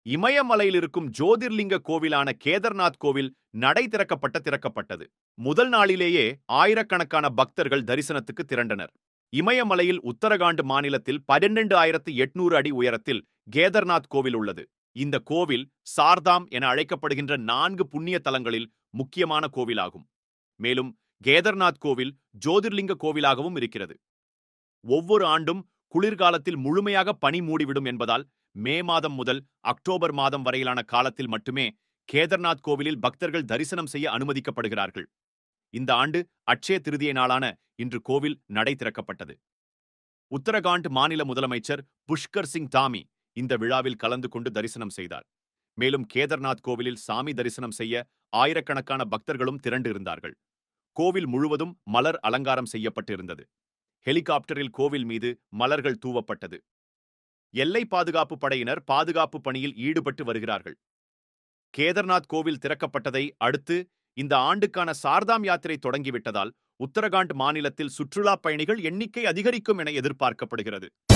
இமயமலையில் இருக்கும் ஜோதிர்லிங்க கோவிலான கேதர்நாத் கோவில் நடை திறக்கப்பட்டது. முதல் நாளிலேயே ஆயிரக்கணக்கான பக்தர்கள் தரிசனத்துக்கு திரண்டனர். இமயமலையில் உத்தரகாண்ட் மாநிலத்தில் 12,800 அடி உயரத்தில் கேதர்நாத் கோவில் உள்ளது. இந்த கோவில் சார்தாம் என அழைக்கப்படுகின்ற 4 புண்ணிய தலங்களில் முக்கியமான கோவிலாகும். மேலும் கேதர்நாத் கோவில் ஜோதிர்லிங்க கோவிலாகவும் இருக்கிறது. ஒவ்வொரு ஆண்டும் குளிர்காலத்தில் முழுமையாக பனி மூடிவிடும் என்பதால் மே மாதம் முதல் அக்டோபர் மாதம் வரையிலான காலத்தில் மட்டுமே கேதர்நாத் கோவிலில் பக்தர்கள் தரிசனம் செய்ய அனுமதிக்கப்படுகிறார்கள். இந்த ஆண்டு அட்சய திருதியை நாளான இன்று கோவில் நடை திறக்கப்பட்டது. உத்தரகாண்ட் மாநில முதலமைச்சர் புஷ்கர் சிங் தாமி இந்த விழாவில் கலந்து கொண்டு தரிசனம் செய்தார். மேலும் கேதர்நாத் கோவிலில் சாமி தரிசனம் செய்ய ஆயிரக்கணக்கான பக்தர்களும் திரண்டு இருந்தார்கள். கோவில் முழுவதும் மலர் அலங்காரம் செய்யப்பட்டிருந்தது. ஹெலிகாப்டரில் கோவில் மீது மலர்கள் தூவப்பட்டது. எல்லை பாதுகாப்பு படையினர் பாதுகாப்பு பணியில் ஈடுபட்டு வருகிறார்கள். கேதர்நாத் கோவில் திறக்கப்பட்டதை அடுத்து இந்த ஆண்டுக்கான சார்தாம் யாத்திரை தொடங்கிவிட்டதால் உத்தரகாண்ட் மாநிலத்தில் சுற்றுலா பயணிகள் எண்ணிக்கை அதிகரிக்கும் என எதிர்பார்க்கப்படுகிறது.